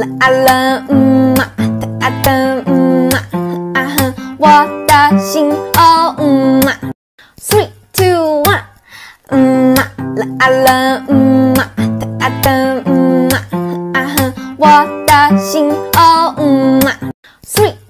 啦啦嘛，哒哒嘛，啊哈，我的心哦嘛，3、2、1，嘛啦啦嘛，哒哒嘛，啊哈，我的心哦嘛，3。